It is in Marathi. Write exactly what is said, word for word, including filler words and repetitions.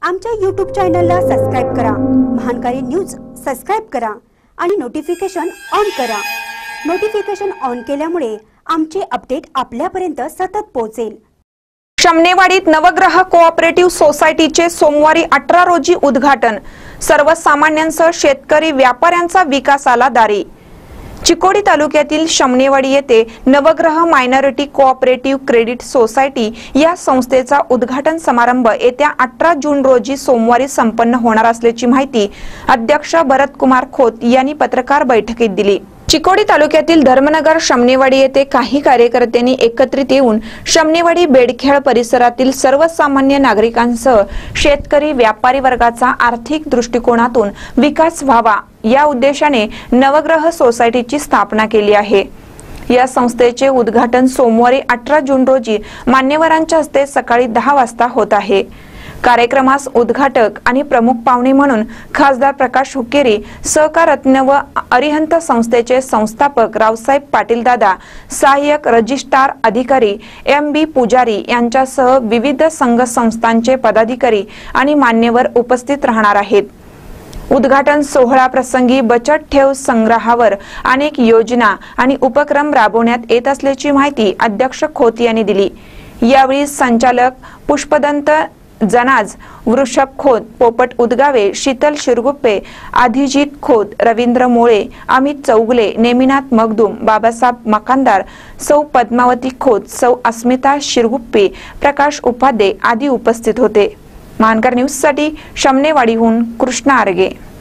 आमच्या यूट्यूब चॅनलला सबस्क्राइब करा, महानकारी न्यूज सबस्क्राइब करा आणि नोटिफिकेशन ऑन करा। नोटिफिकेशन ऑन केल्यामुळे आमचे अपडेट आपल्यापर्यंत सतत पोहोचेल। शमनेवाडीत नवग्रह कोऑपरेटिव्ह सोसायटीचे सोमवारी अठरा रोजी उद्घाटन। सर्वसामान्यांसह शेतकरी व्यापाऱ्यांचा विकासाला दारी। चिकोडी तालुक्यातील शमनेवाडी येथे नवग्रह मायनॉरिटी कोऑपरेटिव्ह क्रेडिट सोसायटी या संस्थेचा उद्घाटन समारंभ येत्या अठरा जून रोजी सोमवारी संपन्न होणार असल्याची माहिती अध्यक्ष भरत कुमार खोत यांनी पत्रकार बैठकीत दिली। चिकोडी तालुक्यातील धर्मनगर शमनेवाडी येथे काही कार्यकर्त्यांनी एकत्रित येऊन शमनेवाडी बेडखेळ परिसरातील सर्वसामान्य नागरिकांसह शेतकरी व्यापारी वर्गाचा आर्थिक दृष्टिकोनातून विकास व्हावा या उद्देशाने नवग्रह सोसायटीची स्थापना केली आहे। या संस्थेचे उद्घाटन सोमवारी अठरा जून रोजी मान्यवरांच्या हस्ते सकाळी दहा वाजता होत आहे। कार्यक्रमास उद्घाटक आणि प्रमुख पाहुणे म्हणून खासदार प्रकाश हुक्केरी, सहकार रत्न व अरिहंत संस्थेचे संस्थापक रावसाहेब पाटील दादा, सहाय्यक रजिस्ट्रार अधिकारी एम बी पुजारी यांच्यासह विविध संघ संस्थांचे पदाधिकारी आणि मान्यवर उपस्थित राहणार आहेत। उद्घाटन सोहळा प्रसंगी बचत ठेव संग्रहावर अनेक योजना आणि उपक्रम राबवण्यात येत असल्याची माहिती अध्यक्ष खोत यांनी दिली। यावेळी संचालक पुष्पदंत जनाज, वृषभ खोत, पोपट उदगावे, शीतल शिरगुप्पे, आधिजित खोत, रवींद्र मोळे, अमित चौगले, नेमिनाथ मगदूम, बाबासाहेब मकानदार, सौ पद्मावती खोत, सौ अस्मिता शिरगुप्पे, प्रकाश उपाध्ये आदी उपस्थित होते। महानकर न्यूज साठी शमनेवाडीहून कृष्णा आरगे।